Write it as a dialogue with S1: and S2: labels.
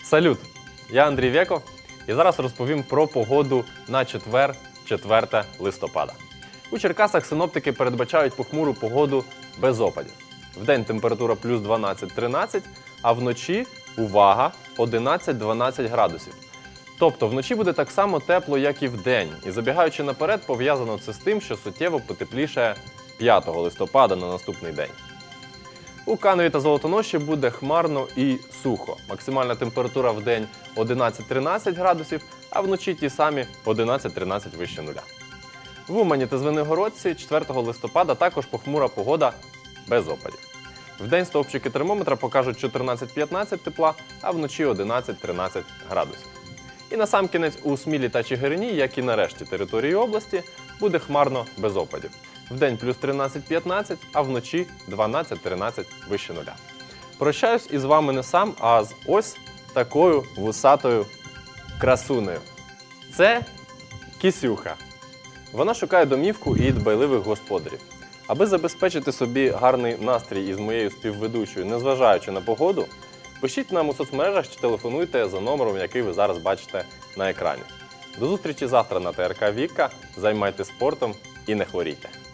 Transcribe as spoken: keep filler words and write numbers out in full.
S1: Салют! Я Андрій Вєков і зараз розповім про погоду на четвер, четверте листопада. У Черкасах синоптики передбачають похмуру погоду без опадів. Вдень температура плюс дванадцять-тринадцять, а вночі, увага, одинадцять-дванадцять градусів. Тобто вночі буде так само тепло, як і вдень. І забігаючи наперед, пов'язано це з тим, що суттєво потепліше п'ятого листопада на наступний день. У Каневі та Золотоноші буде хмарно і сухо. Максимальна температура в день одинадцять-тринадцять градусів, а вночі ті самі одинадцять-тринадцять вище нуля. В Умані та Звенигородці четвертого листопада також похмура погода без опадів. Вдень стовпчики термометра покажуть чотирнадцять-п'ятнадцять тепла, а вночі одинадцять-тринадцять градусів. І насамкінець у Смілі та Чигирині, як і на решті території області, буде хмарно без опадів. Вдень плюс тринадцять-п'ятнадцять, а вночі дванадцять-тринадцять вище нуля. Прощаюсь із вами не сам, а з ось такою вусатою красунею. Це Кісюха. Вона шукає домівку і дбайливих господарів. Аби забезпечити собі гарний настрій із моєю співведучою, незважаючи на погоду, пишіть нам у соцмережах чи телефонуйте за номером, який ви зараз бачите на екрані. До зустрічі завтра на ТРК Віка. Займайтесь спортом і не хворійте.